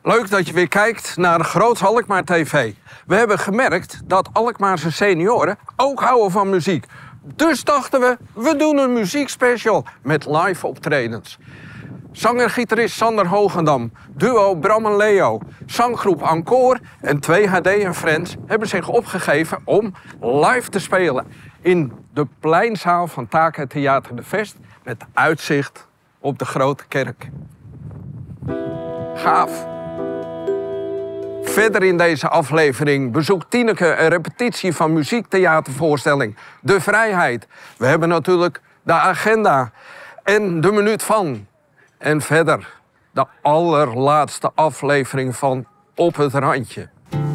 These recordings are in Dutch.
Leuk dat je weer kijkt naar Groots Alkmaar TV. We hebben gemerkt dat Alkmaarse senioren ook houden van muziek. Dus dachten we doen een muziekspecial met live optredens. Zanger-gitarist Sander Hogendam, duo Bram en Leo, zanggroep Encore en 2HD en Friends hebben zich opgegeven om live te spelen in de pleinzaal van Taka Theater de Vest met uitzicht op de Grote Kerk. Gaaf. Verder in deze aflevering bezoekt Tineke een repetitie van muziektheatervoorstelling De Vrijheid. We hebben natuurlijk de agenda en de minuut van. En verder de allerlaatste aflevering van Op het Randje.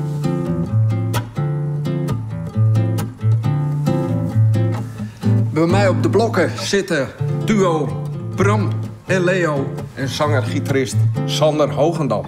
Bij mij op de blokken zitten duo Bram en Leo en zanger-gitarist Sander Hogendam.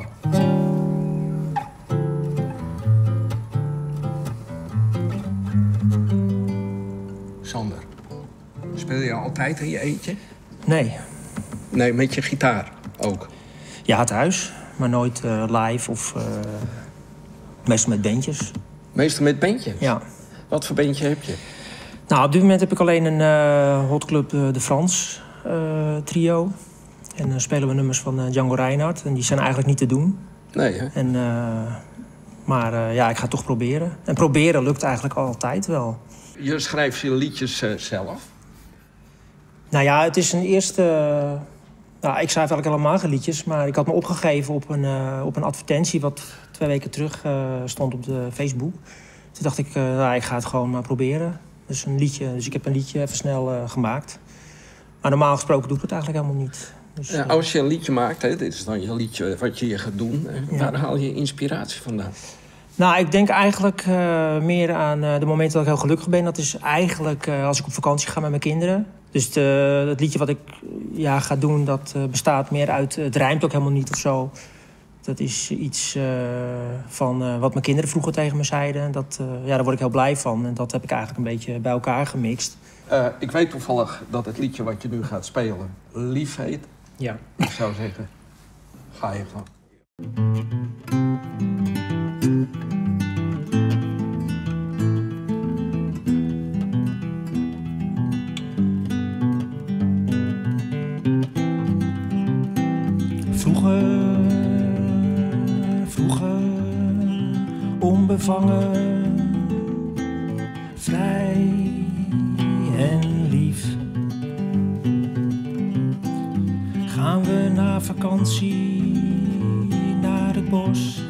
Sander, speel je altijd in je eentje? Nee. Nee, met je gitaar ook? Ja, thuis, maar nooit live of meestal met bandjes. Meestal met bandjes? Ja. Wat voor bandje heb je? Nou, op dit moment heb ik alleen een Hot Club de France trio. En dan spelen we nummers van Django Reinhardt. En die zijn eigenlijk niet te doen. Nee, hè? En, maar ja, ik ga het toch proberen. En proberen lukt eigenlijk altijd wel. Je schrijft je liedjes zelf? Nou ja, het is een eerste... nou, ik schrijf eigenlijk helemaal geen liedjes. Maar ik had me opgegeven op een advertentie... wat 2 weken terug stond op de Facebook. Toen dacht ik, nou, ik ga het gewoon maar proberen. Dus ik heb een liedje even snel gemaakt. Maar normaal gesproken doe ik het eigenlijk helemaal niet. Dus, ja, als je een liedje maakt, hè, dit is dan je liedje wat je hier gaat doen. Waar haal je inspiratie vandaan? Nou, ik denk eigenlijk meer aan de momenten dat ik heel gelukkig ben. Dat is eigenlijk als ik op vakantie ga met mijn kinderen. Dus het liedje wat ik ga doen, dat bestaat meer uit... Het rijmt ook helemaal niet of zo. Dat is iets van wat mijn kinderen vroeger tegen me zeiden. Daar word ik heel blij van. En dat heb ik eigenlijk een beetje bij elkaar gemixt. Ik weet toevallig dat het liedje wat je nu gaat spelen Lief heet. Ja. Ik zou zeggen, ga je gang. Vroeger, onbevangen, vrij en lief. Gaan we naar vakantie, naar het bos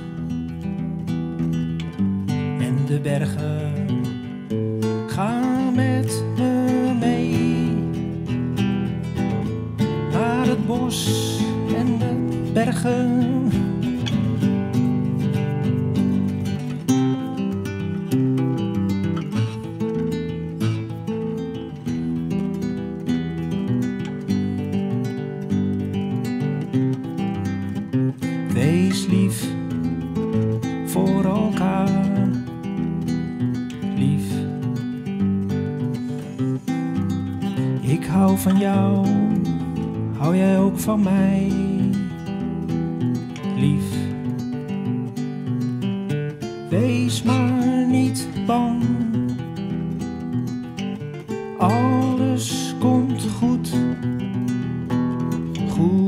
en de bergen. Ga met me mee naar het bos en de bergen. Wees lief voor elkaar, lief. Ik hou van jou, hou jij ook van mij, lief. Wees maar niet bang, alles komt goed, goed.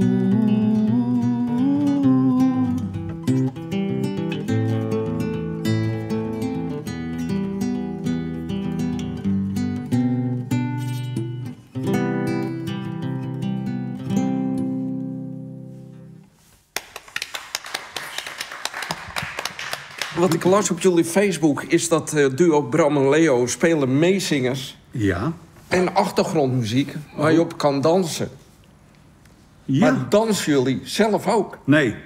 Wat ik las op jullie Facebook is dat duo Bram en Leo spelen meezingers. Ja. En achtergrondmuziek waar je op kan dansen. Ja. Maar dansen jullie zelf ook? Nee.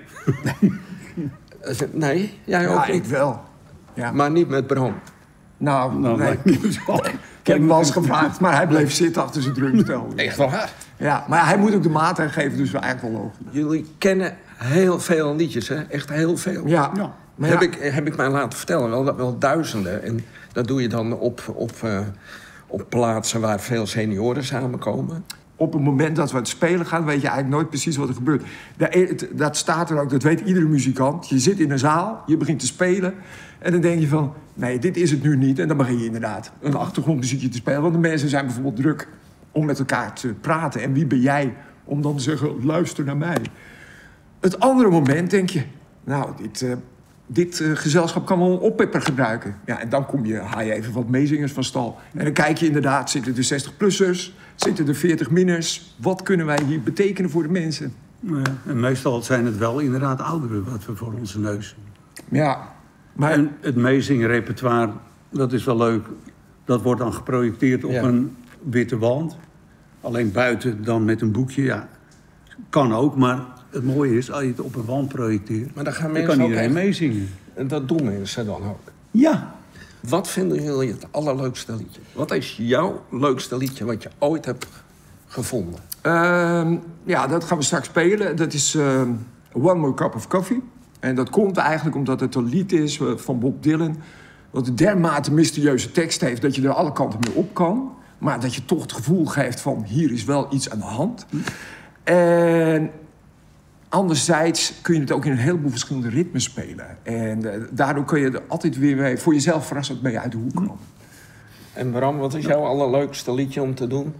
Nee, jij ook Ja, niet? ik wel. Ja. Maar niet met Bram. Nou, Nou, nee. lijkt me dus wel. Ik heb hem wel eens gevraagd, maar hij bleef zitten achter zijn drumstel. Echt waar? Ja, maar hij moet ook de maat aangeven, dus wel eigenlijk wel logisch. Jullie kennen heel veel liedjes, hè? Echt heel veel. Ja. Ja. Maar ja, Heb ik mij laten vertellen, wel duizenden. En dat doe je dan op plaatsen waar veel senioren samenkomen. op het moment dat we aan het spelen gaan, weet je eigenlijk nooit precies wat er gebeurt. Dat staat er ook, dat weet iedere muzikant. Je zit in een zaal, je begint te spelen en dan denk je van, nee, dit is het nu niet. En dan begin je inderdaad een achtergrondmuziekje te spelen. Want de mensen zijn bijvoorbeeld druk om met elkaar te praten. En wie ben jij om dan te zeggen, luister naar mij? Het andere moment denk je, nou, dit gezelschap kan wel een oppepper gebruiken. Ja, en dan haal je even wat meezingers van stal. En dan kijk je inderdaad, zitten er 60-plussers, zitten er 40-minners. Wat kunnen wij hier betekenen voor de mensen? Ja, en meestal zijn het wel inderdaad ouderen wat we voor onze neus zien. Ja, maar... En het meezingenrepertoire, dat is wel leuk. Dat wordt dan geprojecteerd op een witte wand. Alleen buiten dan met een boekje, ja. Kan ook, maar het mooie is, als je het op een wand projecteert, Maar dan gaan dan mensen kan ook iedereen echt... meezingen. En dat doen mensen dan ook. Ja. Wat vinden jullie het allerleukste liedje? Wat is jouw leukste liedje wat je ooit hebt gevonden? Ja, dat gaan we straks spelen. Dat is One More Cup of Coffee. En dat komt eigenlijk omdat het een lied is van Bob Dylan, wat een dermate mysterieuze tekst heeft dat je er alle kanten mee op kan. Maar dat je toch het gevoel geeft van, hier is wel iets aan de hand. En anderzijds kun je het ook in een heleboel verschillende ritmes spelen. En daardoor kun je er altijd weer mee, voor jezelf verrassend mee uit de hoek komen. En Bram, wat is jouw allerleukste liedje om te doen?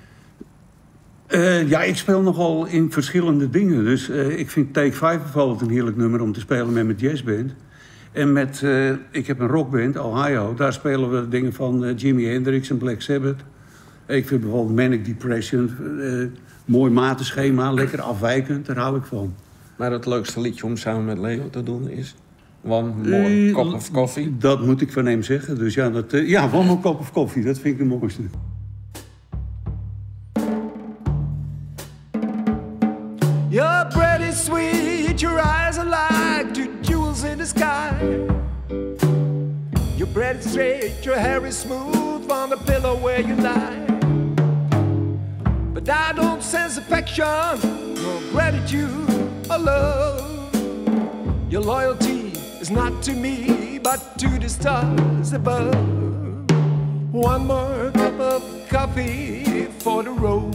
Ja, ik speel nogal in verschillende dingen. Dus ik vind Take 5 bijvoorbeeld een heerlijk nummer om te spelen met mijn jazzband. En ik heb een rockband, Ohio. Daar spelen we dingen van Jimi Hendrix en Black Sabbath. Ik vind bijvoorbeeld Manic Depression, mooi matenschema, lekker afwijkend, daar hou ik van. Maar het leukste liedje om samen met Leo te doen is One More Cup of Coffee? Dat moet ik van hem zeggen. Dus ja, One More Cup of Coffee, dat vind ik de mooiste. Your bread is sweet, your eyes are like two jewels in the sky. Your bread is straight, your hair is smooth on the pillow where you lie. But I don't sense affection, nor gratitude or love. Your loyalty is not to me, but to the stars above. One more cup of coffee for the road.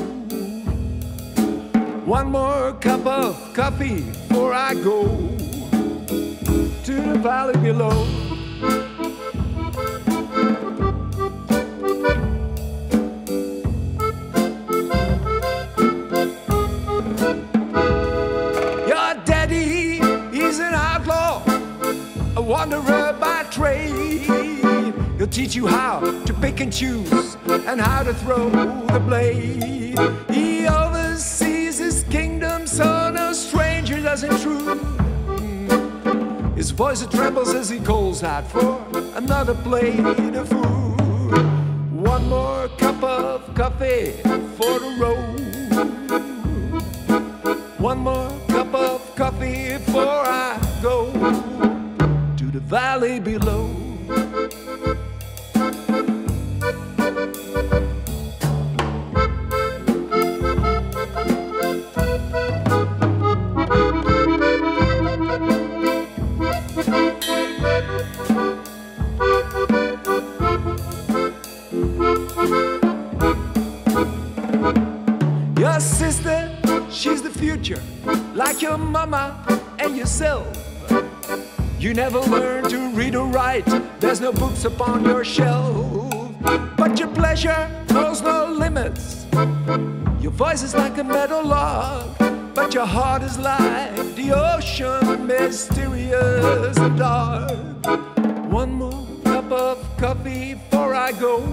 One more cup of coffee before I go to the valley below. Your daddy, he's an outlaw, a wanderer by trade. He'll teach you how to pick and choose and how to throw the blade. He oversees his kingdom, so no stranger does intrude. His voice trembles as he calls out for another plate of food. One more cup of coffee for the road. One more cup of coffee before I go to the valley below. Your sister, she's the future, like your mama and yourself. You never learn to read or write, there's no books upon your shelf. But your pleasure knows no limits. Your voice is like a meadow log, but your heart is like the ocean, mysterious and dark. One more cup of coffee before I go.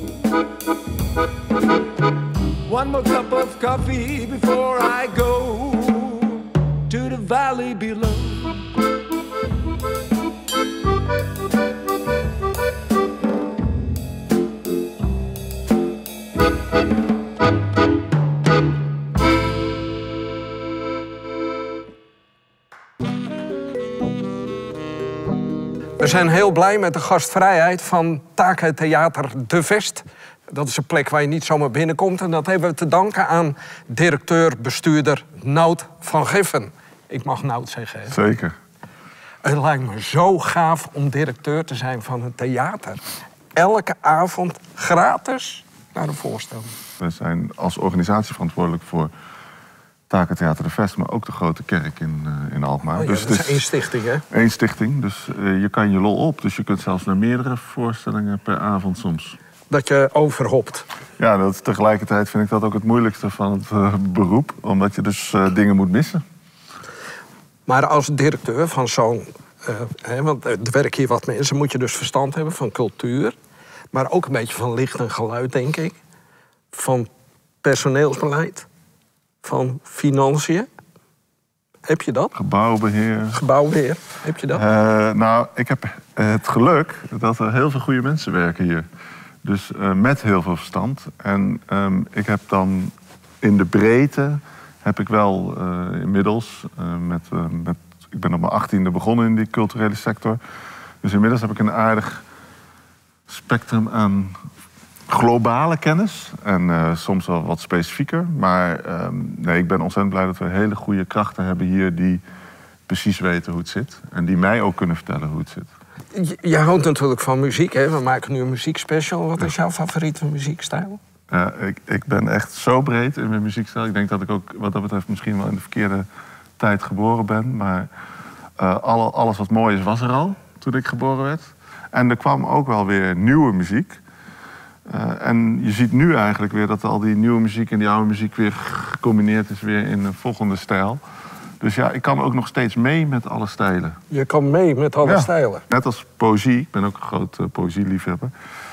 One more cup of coffee before I go to the valley below. We zijn heel blij met de gastvrijheid van Take Theater De Vest. Dat is een plek waar je niet zomaar binnenkomt. En dat hebben we te danken aan directeur-bestuurder Nout van Giffen. Ik mag Nout zeggen, hè? Zeker. Het lijkt me zo gaaf om directeur te zijn van een theater. Elke avond gratis. naar een voorstelling? We zijn als organisatie verantwoordelijk voor Takentheater de Vest, maar ook de Grote Kerk in Alkmaar. Oh ja, dus dat het is één stichting, hè? Eén stichting, dus je kan je lol op. Dus je kunt zelfs naar meerdere voorstellingen per avond soms. Dat je overhopt. Ja, tegelijkertijd vind ik dat ook het moeilijkste van het beroep. Omdat je dus dingen moet missen. Maar als directeur van zo'n... want er werken hier wat mensen, moet je dus verstand hebben van cultuur. Maar ook een beetje van licht en geluid, denk ik. Van personeelsbeleid. Van financiën. Heb je dat? Gebouwbeheer, heb je dat? Nou, ik heb het geluk dat er heel veel goede mensen werken hier. Dus met heel veel verstand. En ik heb dan in de breedte heb ik wel inmiddels ik ben op mijn 18e begonnen in die culturele sector. Dus inmiddels heb ik een aardig spectrum aan globale kennis. En soms wel wat specifieker. Maar nee, ik ben ontzettend blij dat we hele goede krachten hebben hier die precies weten hoe het zit. En die mij ook kunnen vertellen hoe het zit. Je houdt natuurlijk van muziek, hè? We maken nu een muziekspecial. Wat is jouw favoriete muziekstijl? Ik ben echt zo breed in mijn muziekstijl. Ik denk dat ik ook wat dat betreft misschien wel in de verkeerde tijd geboren ben. Maar alles wat mooi is, was er al toen ik geboren werd. En er kwam ook wel weer nieuwe muziek. En je ziet nu eigenlijk weer dat al die nieuwe muziek en die oude muziek weer gecombineerd is weer in een volgende stijl. Dus ja, ik kan ook nog steeds mee met alle stijlen. Je kan mee met alle stijlen? Net als poëzie. Ik ben ook een groot poëzieliefhebber.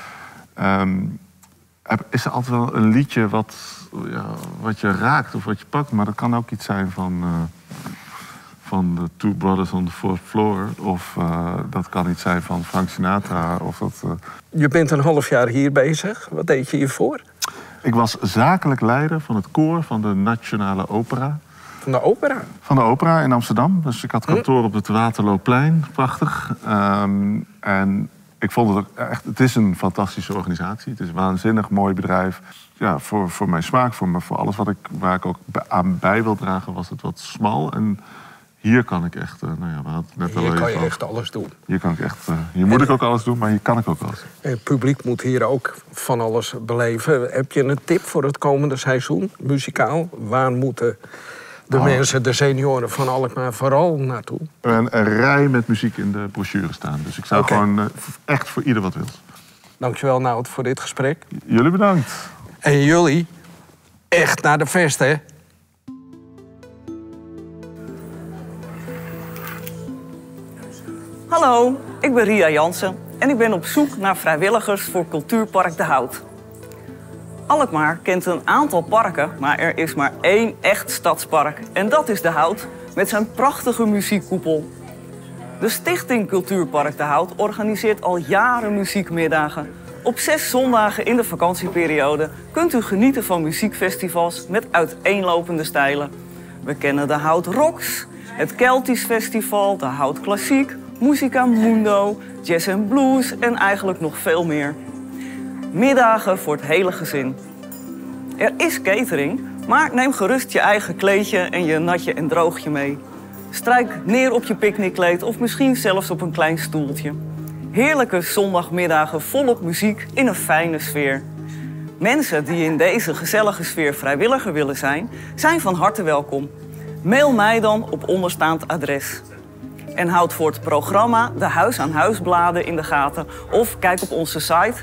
Is er altijd wel een liedje wat je raakt of wat je pakt. Maar dat kan ook iets zijn van The Two Brothers on the Fourth Floor. Of dat kan iets zijn van Frank Sinatra. Je bent een half jaar hier bezig. Wat deed je hiervoor? Ik was zakelijk leider van het koor van de Nationale Opera. Van de opera? Van de opera in Amsterdam. Dus ik had kantoor op het Waterloopplein. Prachtig. En ik vond het ook echt... Het is een fantastische organisatie. Het is een waanzinnig mooi bedrijf. Ja, voor mijn smaak, voor alles waar ik ook aan bij wil dragen, was het wat smal. En hier kan ik echt... we hadden het net hier kan je echt alles doen. Hier kan ik echt... Hier moet ik ook alles doen, maar hier kan ik ook alles. Het publiek moet hier ook van alles beleven. Heb je een tip voor het komende seizoen, muzikaal? Waar moeten de mensen, de senioren van Alkmaar vooral naartoe? Een rij met muziek in de brochure staan. Dus ik zou gewoon echt voor ieder wat wil. Dankjewel, Nout, voor dit gesprek. Jullie bedankt. En jullie, echt naar de Vest, hè? Hallo, ik ben Ria Jansen en ik ben op zoek naar vrijwilligers voor Cultuurpark De Hout. Alkmaar kent een aantal parken, maar er is maar één echt stadspark. En dat is De Hout, met zijn prachtige muziekkoepel. De stichting Cultuurpark De Hout organiseert al jaren muziekmiddagen. Op 6 zondagen in de vakantieperiode kunt u genieten van muziekfestivals met uiteenlopende stijlen. We kennen De Hout Rocks, het Keltisch Festival, De Hout Klassiek, Musica Mundo, Jazz and Blues en eigenlijk nog veel meer. Middagen voor het hele gezin. Er is catering, maar neem gerust je eigen kleedje en je natje en droogje mee. Strijk neer op je picknickkleed of misschien zelfs op een klein stoeltje. Heerlijke zondagmiddagen volop muziek in een fijne sfeer. Mensen die in deze gezellige sfeer vrijwilliger willen zijn, zijn van harte welkom. Mail mij dan op onderstaand adres. En houd voor het programma de huis-aan-huisbladen in de gaten of kijk op onze site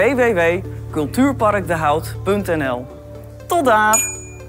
www.cultuurparkdehout.nl. Tot daar!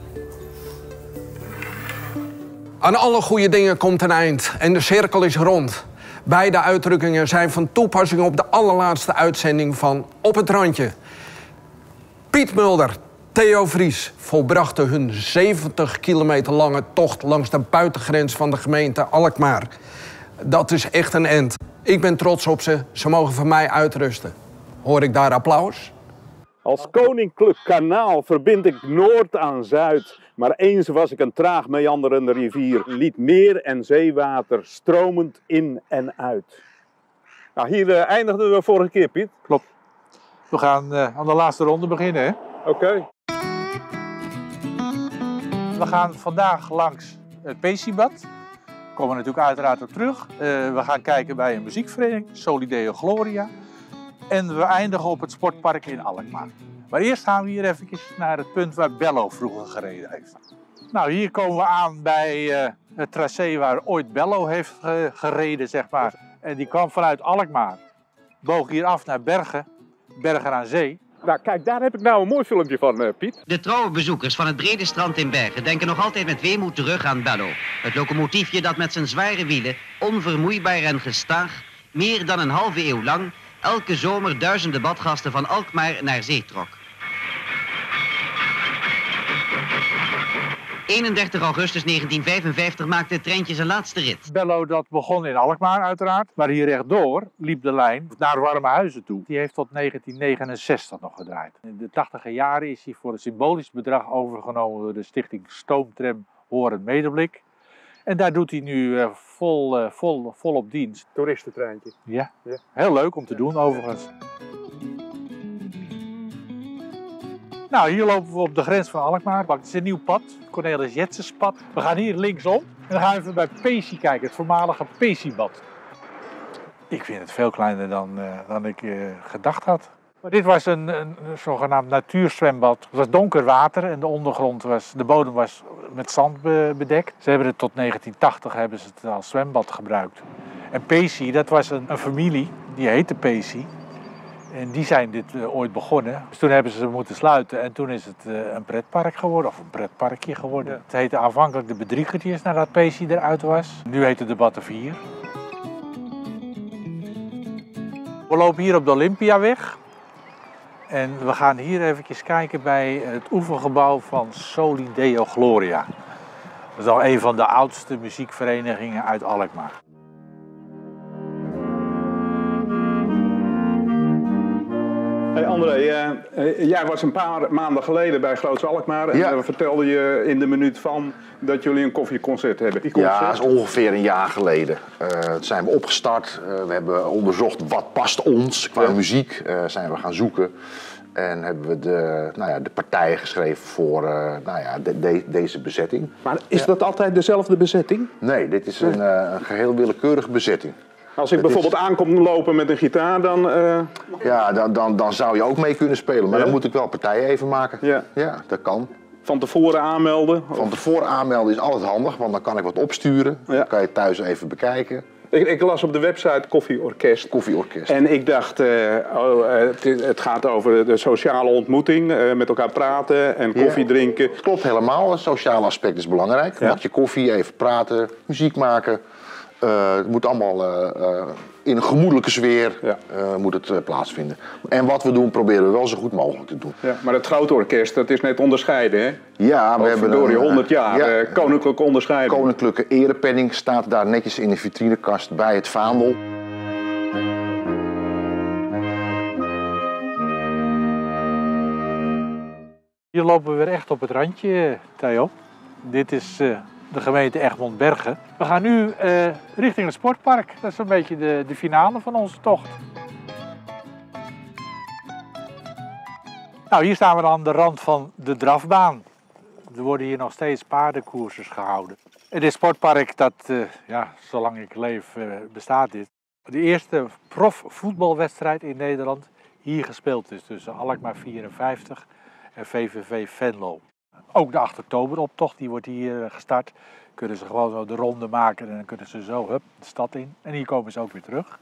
Aan alle goede dingen komt een eind en de cirkel is rond. Beide uitdrukkingen zijn van toepassing op de allerlaatste uitzending van Op het Randje. Piet Mulder, Theo Vries volbrachten hun 70 kilometer lange tocht langs de buitengrens van de gemeente Alkmaar. Dat is echt een end. Ik ben trots op ze. Ze mogen van mij uitrusten. Hoor ik daar applaus? Als koninklijk kanaal verbind ik Noord aan Zuid. Maar eens was ik een traag meanderende rivier. Liet meer en zeewater stromend in en uit. Nou, hier eindigden we vorige keer, Piet. Klopt. We gaan aan de laatste ronde beginnen, hè? Oké. We gaan vandaag langs het Pacybad. Komen we natuurlijk uiteraard op terug. We gaan kijken bij een muziekvereniging, Solideo Gloria. En we eindigen op het sportpark in Alkmaar. Maar eerst gaan we hier even naar het punt waar Bello vroeger gereden heeft. Nou, hier komen we aan bij het tracé waar ooit Bello heeft gereden, zeg maar. En die kwam vanuit Alkmaar, boog hier af naar Bergen aan Zee. Nou, kijk, daar heb ik nou een mooi filmpje van, Piet. De trouwe bezoekers van het brede strand in Bergen denken nog altijd met weemoed terug aan Bello. Het locomotiefje dat met zijn zware wielen, onvermoeibaar en gestaag, meer dan een halve eeuw lang, elke zomer duizenden badgasten van Alkmaar naar zee trok. 31 augustus 1955 maakte het treintje zijn laatste rit. Bello dat begon in Alkmaar uiteraard, maar hier rechtdoor liep de lijn naar Warmehuizen toe. Die heeft tot 1969 nog gedraaid. In de 80e jaren is hij voor een symbolisch bedrag overgenomen door de stichting Stoomtram Horen Medeblik. En daar doet hij nu vol op dienst. Toeristentreintje. Ja, heel leuk om te doen overigens. Nou, hier lopen we op de grens van Alkmaar. Het is een nieuw pad, Cornelis Jetsenspad. We gaan hier linksom en dan gaan we even bij Pesi kijken, het voormalige Pesi-bad. Ik vind het veel kleiner dan ik gedacht had. Maar dit was een zogenaamd natuurzwembad. Het was donker water en de bodem was met zand bedekt. Ze hebben het tot 1980 hebben ze het als zwembad gebruikt. En Pesi, dat was een familie, die heette Pesi. En die zijn dit ooit begonnen. Dus toen hebben ze moeten sluiten en toen is het een pretpark geworden, of een pretparkje geworden. Ja. Het heette aanvankelijk de Bedriegertjes nadat Pesi eruit was. Nu heet het de Battenvier. We lopen hier op de Olympiaweg. En we gaan hier even kijken bij het oefengebouw van Soli Deo Gloria. Dat is al een van de oudste muziekverenigingen uit Alkmaar. Hey André, jij was een paar maanden geleden bij Groots Alkmaar en we vertelde je in de minuut van dat jullie een koffieconcert hebben. Ja, dat is ongeveer een jaar geleden. Zijn we opgestart, we hebben onderzocht wat past ons qua muziek, zijn we gaan zoeken. En hebben we de partijen geschreven voor deze bezetting. Maar is dat altijd dezelfde bezetting? Nee, dit is een geheel willekeurige bezetting. Als ik bijvoorbeeld aankom lopen met een gitaar, dan... Ja, dan zou je ook mee kunnen spelen, maar dan moet ik wel partijen even maken. Ja, dat kan. Van tevoren aanmelden? Van tevoren aanmelden is altijd handig, want dan kan ik wat opsturen. Dan kan je thuis even bekijken. Ik las op de website Koffieorkest. En ik dacht, het gaat over de sociale ontmoeting, met elkaar praten en koffie drinken. Klopt helemaal, het sociale aspect is belangrijk. Een bakje koffie, even praten, muziek maken. Het moet allemaal in een gemoedelijke sfeer moet het plaatsvinden. En wat we doen, proberen we wel zo goed mogelijk te doen. Ja, maar het grote orkest, dat is net onderscheiden, hè? Ja, we hebben door die 100 jaar koninklijke onderscheiding. Koninklijke erepenning staat daar netjes in de vitrinekast bij het vaandel. Hier lopen we weer echt op het randje, Theo. Dit is de gemeente Egmond-Bergen. We gaan nu richting het sportpark. Dat is een beetje de finale van onze tocht. Nou, hier staan we aan de rand van de drafbaan. Er worden hier nog steeds paardenkoerses gehouden. En dit sportpark, zolang ik leef, bestaat dit. De eerste profvoetbalwedstrijd in Nederland hier gespeeld is tussen Alkmaar 54 en VVV Venlo. Ook de 8 oktoberoptocht, die wordt hier gestart. Kunnen ze gewoon zo de ronde maken en dan kunnen ze zo de stad in. En hier komen ze ook weer terug.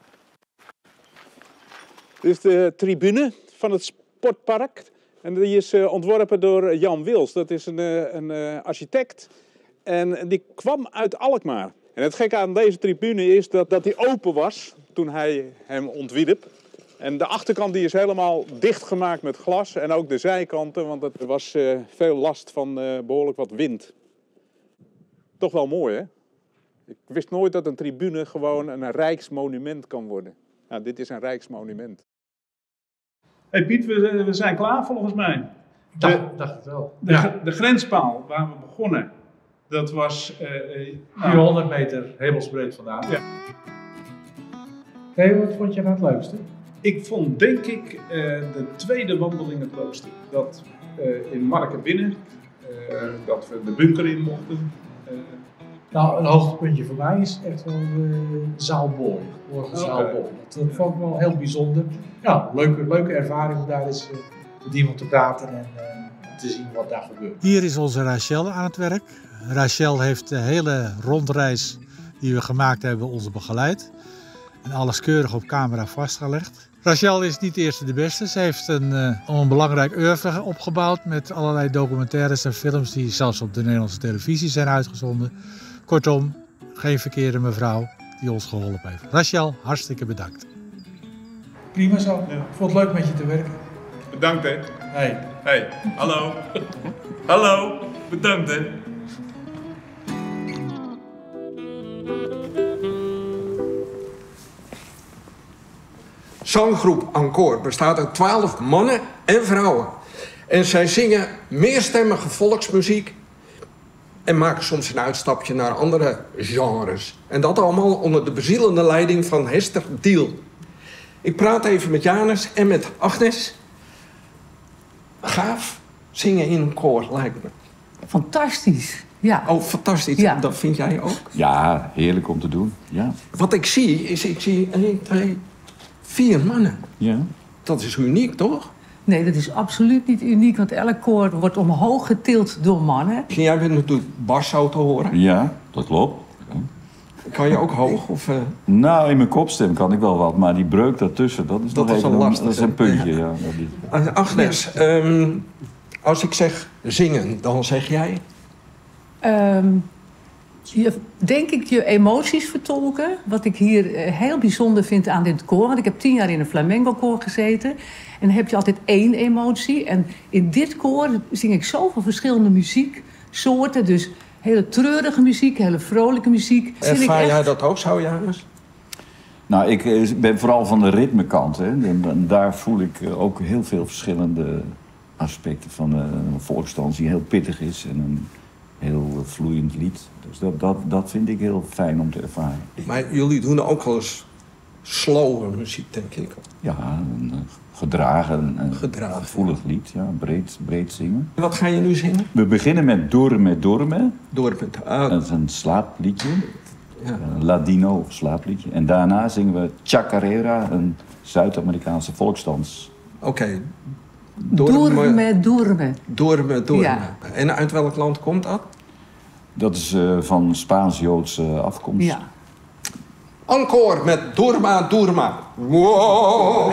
Dit is de tribune van het sportpark. En die is ontworpen door Jan Wils. Dat is een architect. En die kwam uit Alkmaar. En het gekke aan deze tribune is dat die open was toen hij hem ontwierp. En de achterkant die is helemaal dichtgemaakt met glas en ook de zijkanten, want er was veel last van behoorlijk wat wind. Toch wel mooi, hè? Ik wist nooit dat een tribune gewoon een rijksmonument kan worden. Nou, dit is een rijksmonument. Hey Piet, we zijn klaar volgens mij. Dacht het wel. De grenspaal waar we begonnen, dat was... 400 meter hemelsbreed vandaan. Ja. Theo, wat vond je nou het leukste? Ik vond, denk ik, de tweede wandeling het leukste. Dat in Marken binnen, dat we de bunker in mochten. Nou, een hoogtepuntje voor mij is echt wel de Zaalbooi. Zaalbooi. Dat vond ik wel heel bijzonder. Ja, leuke ervaring om daar eens met iemand te praten en te zien wat daar gebeurt. Hier is onze Rachel aan het werk. Rachel heeft de hele rondreis die we gemaakt hebben ons begeleid. En alles keurig op camera vastgelegd. Rachel is niet de eerste de beste. Ze heeft een belangrijk oeuvre opgebouwd met allerlei documentaires en films die zelfs op de Nederlandse televisie zijn uitgezonden. Kortom, geen verkeerde mevrouw die ons geholpen heeft. Rachel, hartstikke bedankt. Prima zo. Ja. Ik vond het leuk met je te werken. Bedankt hè. Hey, hallo. Hallo, bedankt hè. Zanggroep Encore bestaat uit 12 mannen en vrouwen. En zij zingen meerstemmige volksmuziek en maken soms een uitstapje naar andere genres. En dat allemaal onder de bezielende leiding van Hester Diel. Ik praat even met Janus en met Agnes. Gaaf zingen in een koor, lijkt me. Fantastisch, ja. Oh, fantastisch. Ja. Dat vind jij ook? Ja, heerlijk om te doen, ja. Wat ik zie, is 1, 2, 4 mannen. Ja. Dat is uniek, toch? Nee, dat is absoluut niet uniek, want elk koor wordt omhoog getild door mannen. Jij bent natuurlijk bas zo te horen. Ja, dat klopt. Kan je ook hoog? Of, Nou, in mijn kopstem kan ik wel wat, maar die breuk daartussen, dat is nog even lastig. Dat is een puntje, ja. Agnes, als ik zeg zingen, dan zeg jij? Denk ik je emoties vertolken. Wat ik hier heel bijzonder vind aan dit koor. Want ik heb 10 jaar in een flamenco koor gezeten. En dan heb je altijd 1 emotie. En in dit koor zing ik zoveel verschillende muzieksoorten. Dus hele treurige muziek, hele vrolijke muziek. Ervaar jij dat ook zo, Janus? Nou, ik ben vooral van de ritmekant. Hè. En daar voel ik ook heel veel verschillende aspecten van een volksdans die heel pittig is en een heel vloeiend lied. Dus dat vind ik heel fijn om te ervaren. Maar jullie doen ook wel eens slowe muziek, denk ik. Ja, een gedragen, gevoelig lied, ja, breed zingen. Wat ga je nu zingen? We beginnen met Dorme Dorme. Dat is een slaapliedje. Ja. Een Ladino slaapliedje. En daarna zingen we Chacarera, een Zuid-Amerikaanse volksdans. Oké. Dorme. Ja. En uit welk land komt dat? Dat is van Spaans-Joodse afkomst. Ja. Encore met Durma. Wow.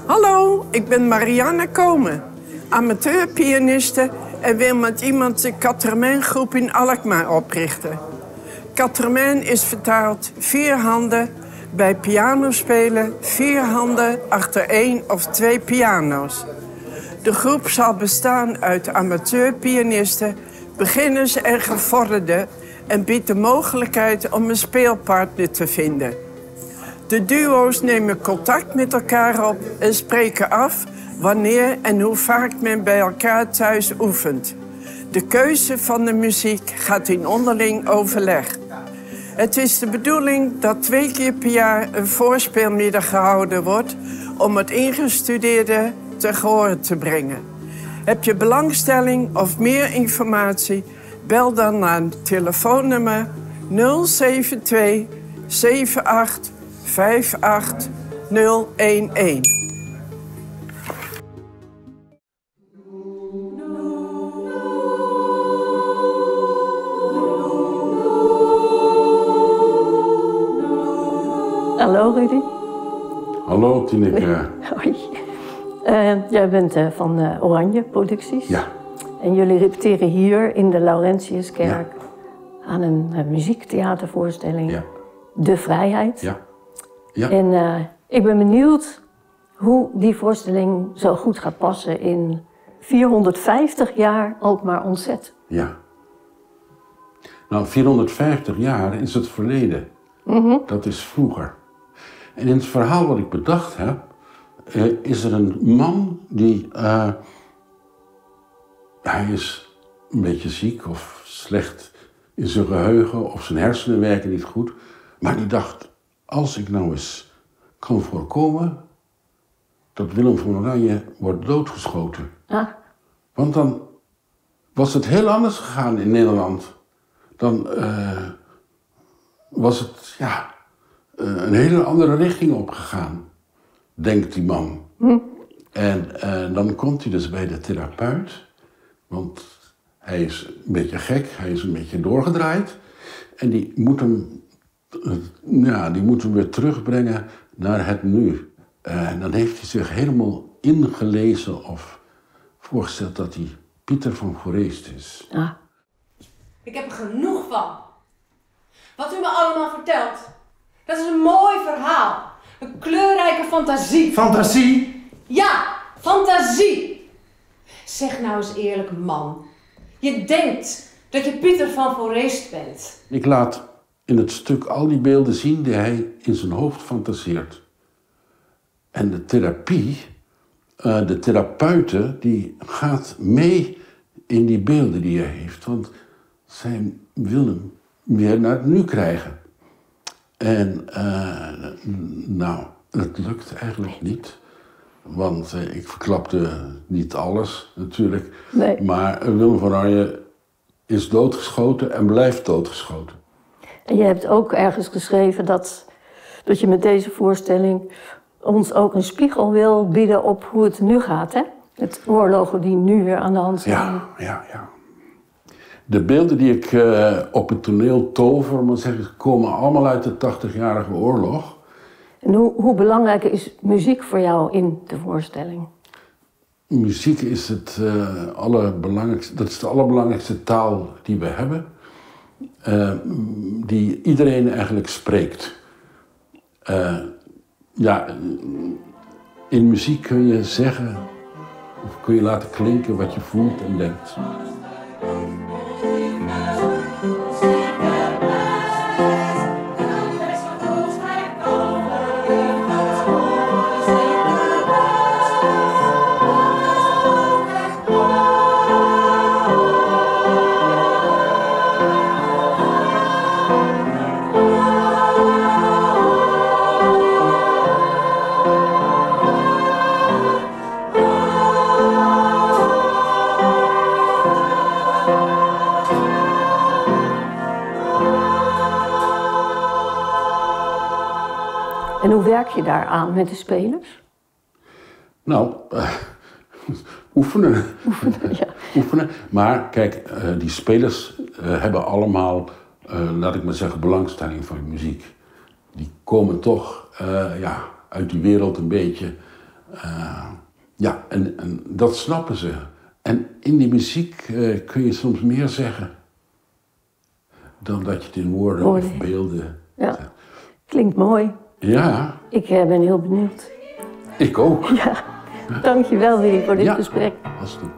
Hallo, ik ben Marianne Komen, amateurpianiste en wil met iemand de Quatre-Mains-groep in Alkmaar oprichten. Quatre-Mains is vertaald 4 handen, bij pianospelen 4 handen achter 1 of 2 piano's. De groep zal bestaan uit amateurpianisten, beginners en gevorderden en biedt de mogelijkheid om een speelpartner te vinden. De duo's nemen contact met elkaar op en spreken af wanneer en hoe vaak men bij elkaar thuis oefent. De keuze van de muziek gaat in onderling overleg. Het is de bedoeling dat 2 keer per jaar een voorspeelmiddag gehouden wordt om het ingestudeerde te gehoor te brengen. Heb je belangstelling of meer informatie? Bel dan naar het telefoonnummer 072 78 58 011. Hallo Rudy. Hallo Tineke. Hoi. Jij bent van Oranje Producties. Ja. En jullie repeteren hier in de Laurentiuskerk aan een muziektheatervoorstelling. Ja. De Vrijheid. Ja. Ja. En ik ben benieuwd hoe die voorstelling zo goed gaat passen in 450 jaar Alkmaar Ontzet. Ja. Nou, 450 jaar is het verleden. Dat is vroeger. En in het verhaal wat ik bedacht heb, is er een man die... hij is een beetje ziek of slecht in zijn geheugen of zijn hersenen werken niet goed. Maar die dacht, als ik nou eens kan voorkomen dat Willem van Oranje wordt doodgeschoten. Ah. Want dan was het heel anders gegaan in Nederland. Dan was het een hele andere richting opgegaan, denkt die man. En dan komt hij dus bij de therapeut, want hij is een beetje gek, hij is een beetje doorgedraaid. En die moet hem weer terugbrengen naar het nu. En dan heeft hij zich helemaal ingelezen of voorgesteld dat hij Pieter van Foreest is. Ah. Ik heb er genoeg van. Wat u me allemaal vertelt, dat is een mooi verhaal. Een kleurrijke fantasie. Fantasie? Ja, fantasie. Zeg nou eens eerlijk, man. Je denkt dat je Pieter van Foreest bent. Ik laat in het stuk al die beelden zien die hij in zijn hoofd fantaseert. En de therapie, de therapeute, die gaat mee in die beelden die hij heeft. Want zij wil hem weer naar het nu krijgen. En het lukt eigenlijk niet. Want ik verklapte niet alles natuurlijk. Nee. Maar Willem van Oranje is doodgeschoten en blijft doodgeschoten. En je hebt ook ergens geschreven dat je met deze voorstelling ons ook een spiegel wil bieden op hoe het nu gaat, hè? Het oorlogen die nu weer aan de hand zijn. Ja. De beelden die ik op het toneel tover, maar zeggen, komen allemaal uit de 80-jarige oorlog. En hoe belangrijk is muziek voor jou in de voorstelling? Muziek is het allerbelangrijkste, dat is de allerbelangrijkste taal die we hebben. Die iedereen eigenlijk spreekt. In muziek kun je zeggen, of kun je laten klinken wat je voelt en denkt. En hoe werk je daaraan met de spelers? Nou, oefenen. Ja. Oefenen. Maar kijk, die spelers hebben allemaal, laat ik maar zeggen, belangstelling voor muziek. Die komen toch uit die wereld een beetje. Ja, en dat snappen ze. En in die muziek kun je soms meer zeggen dan dat je het in woorden of beelden... Ja, klinkt mooi. Ja. Ik ben heel benieuwd. Ik ook. Ja, dankjewel Willy voor dit gesprek. Alsjeblieft.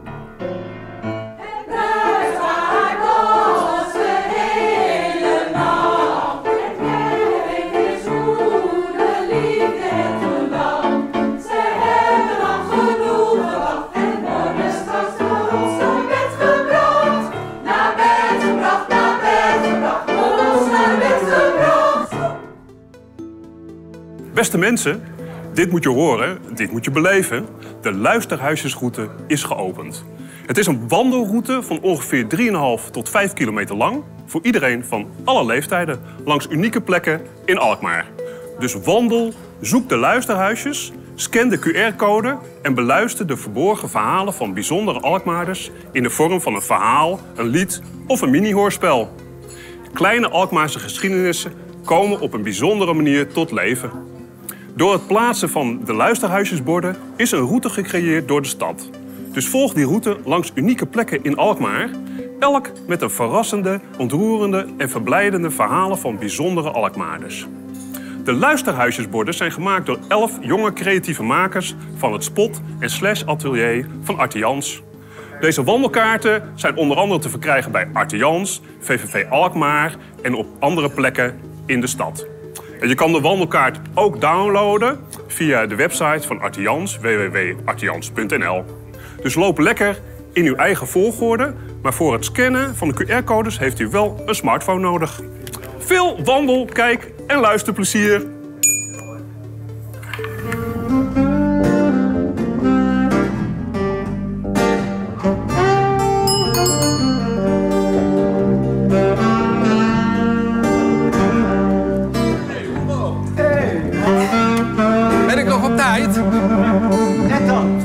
Beste mensen, dit moet je horen, dit moet je beleven. De luisterhuisjesroute is geopend. Het is een wandelroute van ongeveer 3,5 tot 5 kilometer lang... voor iedereen van alle leeftijden, langs unieke plekken in Alkmaar. Dus wandel, zoek de luisterhuisjes, scan de QR-code... en beluister de verborgen verhalen van bijzondere Alkmaarders... in de vorm van een verhaal, een lied of een mini-hoorspel. Kleine Alkmaarse geschiedenissen komen op een bijzondere manier tot leven. Door het plaatsen van de luisterhuisjesborden is een route gecreëerd door de stad. Dus volg die route langs unieke plekken in Alkmaar, elk met een verrassende, ontroerende en verblijdende verhalen van bijzondere Alkmaarders. De luisterhuisjesborden zijn gemaakt door 11 jonge creatieve makers van het spot- en slash-atelier van Arte Jans. Deze wandelkaarten zijn onder andere te verkrijgen bij Arte Jans, VVV Alkmaar en op andere plekken in de stad. En je kan de wandelkaart ook downloaden via de website van Arte Jans, www.artejans.nl. Dus loop lekker in uw eigen volgorde, maar voor het scannen van de QR-codes heeft u wel een smartphone nodig. Veel wandel-, kijk- en luisterplezier! Ben ik nog op tijd? Net dan.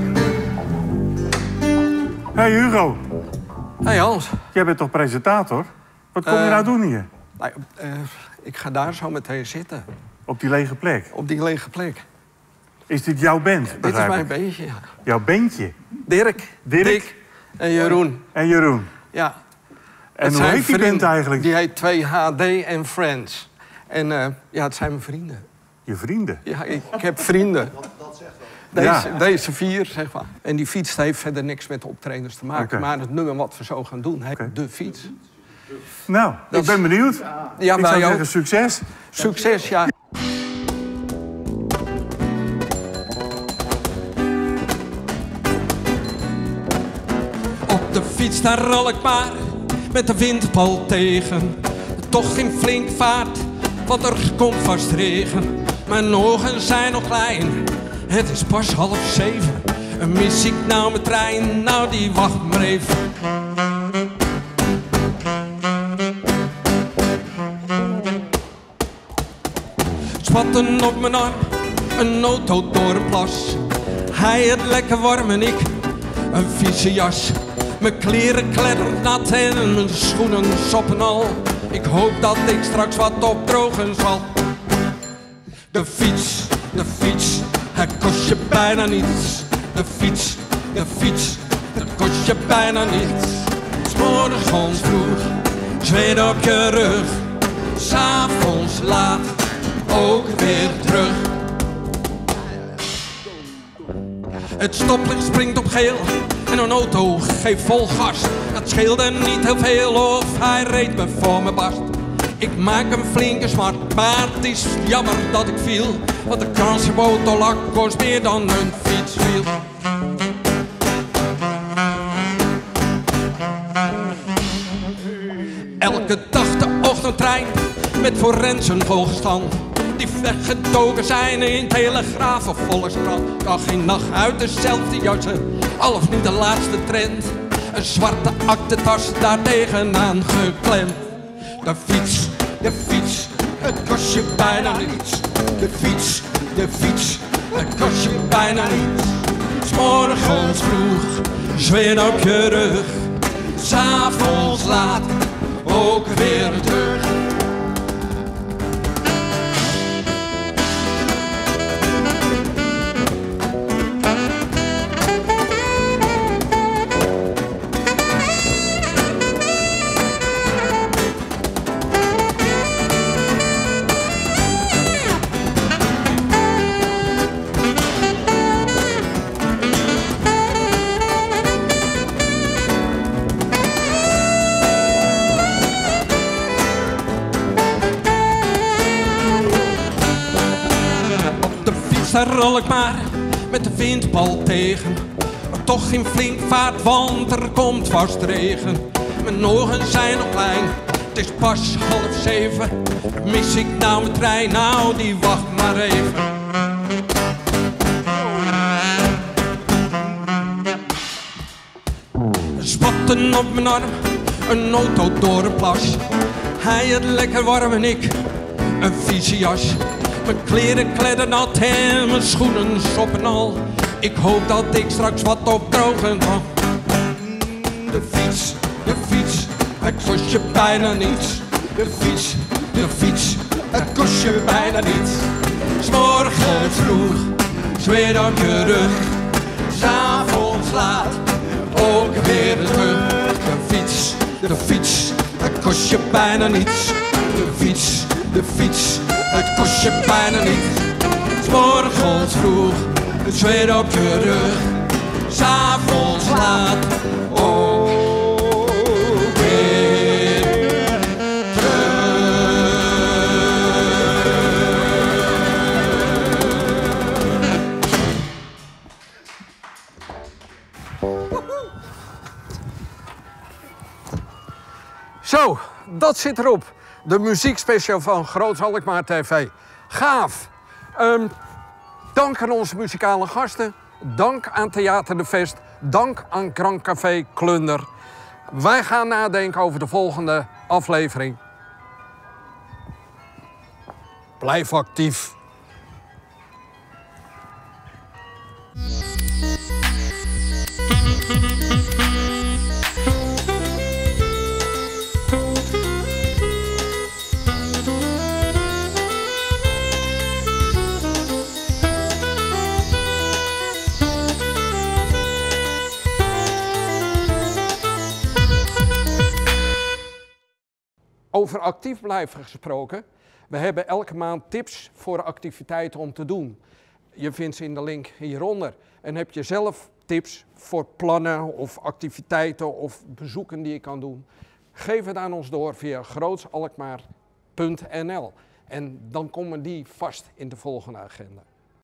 Hey Hugo. Hey Hans. Jij bent toch presentator? Wat kom je nou doen hier? Nou, ik ga daar zo meteen zitten. Op die lege plek? Op die lege plek. Is dit jouw band? Dit is mijn bandje, ja. Jouw bandje? Dirk. Dick en Jeroen. En Jeroen. Ja. En hoe heet die band eigenlijk? Die heet 2HD en Friends. En ja, het zijn mijn vrienden. Je vrienden? Ja, ik heb vrienden. Deze 4, zeg maar. En die fiets heeft verder niks met de optredens te maken. Maar het nummer wat we zo gaan doen, heet de fiets. Nou, ik ben benieuwd. Ja, ik zou zeggen succes. Succes, ja. Op de fiets naar Alkmaar, met de windpal tegen. Toch in flink vaart, want er komt vast regen. Mijn ogen zijn nog klein, het is pas 6:30. Mis ik nou mijn trein, nou die wacht maar even. Spatten op mijn arm, een auto door een plas. Hij het lekker warm en ik een vieze jas. Mijn kleren kletternat en mijn schoenen soppen al. Ik hoop dat ik straks wat opdrogen zal. De fiets, het kost je bijna niets. De fiets, het kost je bijna niets. 's morgens vroeg, zweet op je rug. 's avonds laat, ook weer terug. Het stoplicht springt op geel en een auto geeft vol gas. Dat scheelde niet heel veel of hij reed me voor mijn bast. Ik maak een flinke smart, maar het is jammer dat ik viel. Want de kans op autolak kost meer dan een fietswiel. Elke dag de ochtendtrein met forensen volgestand. Die weggetogen zijn in Telegraaf of Volkskrant. Dag in nacht uit dezelfde jassen, al of niet de laatste trend. Een zwarte aktentas daar tegenaan geklemd. De fiets, het kost je bijna niets. De fiets, het kost je bijna niets. 's morgens vroeg, zweet op je rug. 's avonds laat, ook weer terug. naar Alkmaar met de windbal tegen. Maar toch geen flink vaart, want er komt vast regen. Mijn ogen zijn nog klein, het is pas 6:30. Mis ik nou mijn trein, nou die wacht maar even. Spatten op mijn arm, een auto door een plas. Hij het lekker warm en ik een vieze jas. Mijn kleren kleddernat en mijn schoenen soppen al. Ik hoop dat ik straks wat opdrogen kan. De fiets, het kost je bijna niets. De fiets, het kost je bijna niets. 'S morgens vroeg, zweer op je rug. 'S avonds laat, ook weer terug. De fiets, het kost je bijna niets. De fiets, het kost je bijna niets. 'S morgens vroeg, het zweer op je rug. 'S avonds laat, ook weer Zo, dat zit erop. De muziekspecial van Groots Alkmaar TV. Gaaf. Dank aan onze muzikale gasten. Dank aan Theater de Vest. Dank aan Grand Café Klunder. Wij gaan nadenken over de volgende aflevering. Blijf actief. Over actief blijven gesproken. We hebben elke maand tips voor activiteiten om te doen. Je vindt ze in de link hieronder. En heb je zelf tips voor plannen of activiteiten of bezoeken die je kan doen? Geef het aan ons door via grootsalkmaar.nl. En dan komen die vast in de volgende agenda.